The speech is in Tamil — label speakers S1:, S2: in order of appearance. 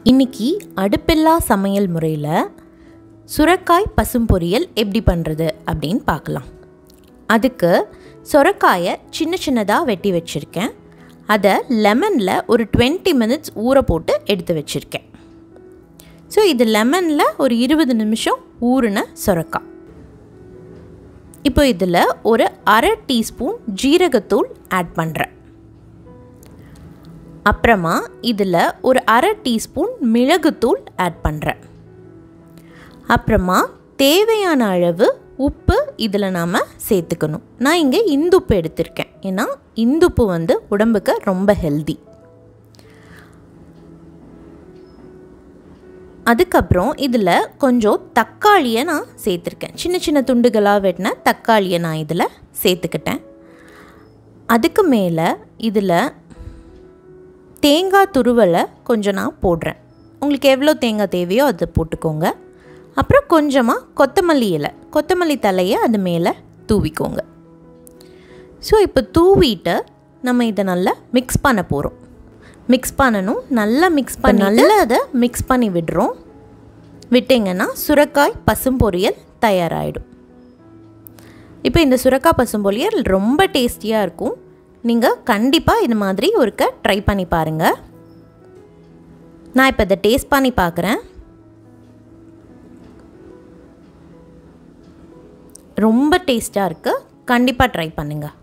S1: இன்னைக்கு அடுப்பில்லா சமையல் முறையில் சுரைக்காய் பசும்பொரியல் எப்படி பண்ணுறது அப்படின்னு பார்க்கலாம். அதுக்கு சுரைக்காயை சின்ன சின்னதாக வெட்டி வச்சுருக்கேன். அதை லெமனில் ஒரு 20 மினிட்ஸ் ஊற போட்டு எடுத்து வச்சுருக்கேன். ஸோ இது லெமனில் ஒரு 20 நிமிஷம் ஊறின சுரைக்காய். இப்போ இதில் ஒரு 1/2 டீஸ்பூன் ஜீரகத்தூள் ஆட் பண்ணுறேன். அப்புறமா இதில் ஒரு 1/2 டீஸ்பூன் மிளகுத்தூள் ஆட் பண்ணுறேன். அப்புறமா தேவையான அளவு உப்பு இதில் நாம் சேர்த்துக்கணும். நான் இங்கே இந்துப்பு எடுத்திருக்கேன், ஏன்னா இந்துப்பு உடம்புக்கு ரொம்ப ஹெல்தி. அதுக்கப்புறம் இதில் கொஞ்சம் தக்காளியை நான் சேர்த்துருக்கேன். சின்ன சின்ன துண்டுகளாக வெட்டின தக்காளியை நான் இதில் சேர்த்துக்கிட்டேன். அதுக்கு மேலே இதில் தேங்காய் துருவலை கொஞ்சம் நான் போடுறேன். உங்களுக்கு எவ்வளோ தேங்காய் தேவையோ அதை போட்டுக்கோங்க. அப்புறம் கொஞ்சமாக கொத்தமல்லி தலையை அது மேலே தூவிக்கோங்க. ஸோ இப்போ தூவிட்டு நம்ம இதை நல்லா மிக்ஸ் பண்ண போகிறோம். மிக்ஸ் பண்ணணும், நல்லா அதை மிக்ஸ் பண்ணி விடுறோம். விட்டிங்கன்னா சுரைக்காய் பசும்பொரியல் தயாராகிடும். இப்போ இந்த சுரைக்காய் பசும்பொரியல் ரொம்ப டேஸ்டியாக இருக்கும். நீங்கள் கண்டிப்பாக இது மாதிரி ஒருக்க ட்ரை பண்ணி பாருங்கள். நான் இப்போ இதை டேஸ்ட் பண்ணி பார்க்குறேன். ரொம்ப டேஸ்ட்டாக இருக்குது. கண்டிப்பாக ட்ரை பண்ணுங்கள்.